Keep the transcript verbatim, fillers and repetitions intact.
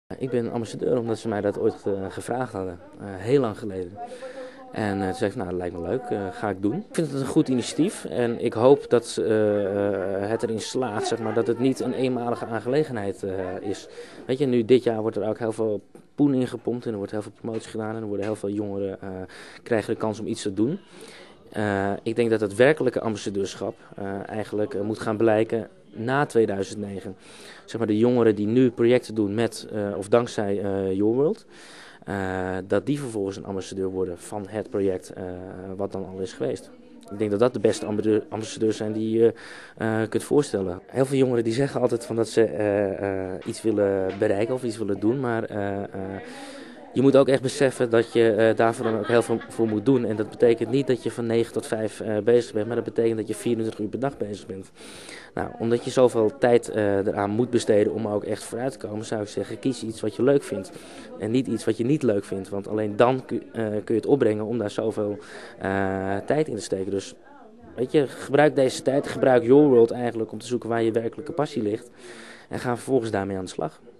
Ik ben ambassadeur omdat ze mij dat ooit uh, gevraagd hadden, uh, heel lang geleden. En uh, toen zei ik, nou dat lijkt me leuk, uh, ga ik doen. Ik vind het een goed initiatief en ik hoop dat uh, uh, het erin slaagt, zeg maar, dat het niet een eenmalige aangelegenheid uh, is. Weet je, nu dit jaar wordt er ook heel veel poen ingepompt en er wordt heel veel promotie gedaan en er worden heel veel jongeren uh, krijgen de kans om iets te doen. Uh, ik denk dat het werkelijke ambassadeurschap uh, eigenlijk uh, moet gaan blijken na tweeduizend negen. Zeg maar de jongeren die nu projecten doen met uh, of dankzij uh, Your World, uh, dat die vervolgens een ambassadeur worden van het project uh, wat dan al is geweest. Ik denk dat dat de beste ambassadeurs zijn die je uh, uh, kunt voorstellen. Heel veel jongeren die zeggen altijd van dat ze uh, uh, iets willen bereiken of iets willen doen, maar uh, uh, je moet ook echt beseffen dat je uh, daarvoor dan ook heel veel voor moet doen. En dat betekent niet dat je van negen tot vijf uh, bezig bent, maar dat betekent dat je vierentwintig uur per dag bezig bent. Nou, omdat je zoveel tijd uh, eraan moet besteden om ook echt vooruit te komen, zou ik zeggen, kies iets wat je leuk vindt. En niet iets wat je niet leuk vindt, want alleen dan kun, uh, kun je het opbrengen om daar zoveel uh, tijd in te steken. Dus weet je, gebruik deze tijd, gebruik Your World eigenlijk om te zoeken waar je werkelijke passie ligt. En ga vervolgens daarmee aan de slag.